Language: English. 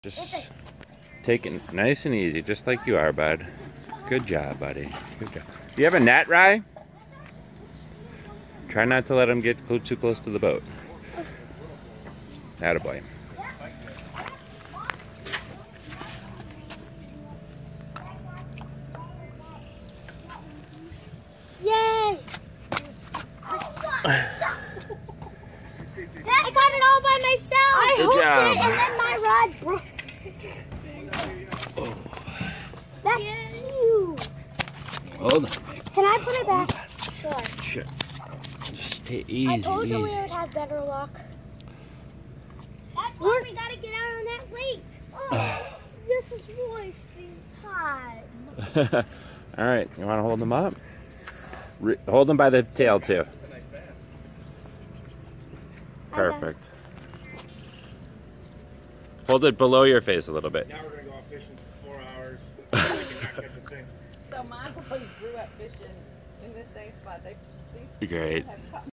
Just take it nice and easy, just like you are, bud. Good job, buddy. Good job. Do you have a net, Rye? Try not to let him get too close to the boat. Attaboy. Yay! I got it all by myself. I Good hooked job. it and then my rod broke. That's you. Hold on. Can I put it back? Sure. Sure. Just stay easy. I told you we would have better luck. That's why we gotta get out on that lake. Oh, this is wasting time. All right, you want to hold them up? Hold them by the tail too. Perfect. Hold it below your face a little bit. Now we're gonna go fishing for 4 hours. I cannot catch a thing. So my boys grew up fishing in this same spot. These Great. have caught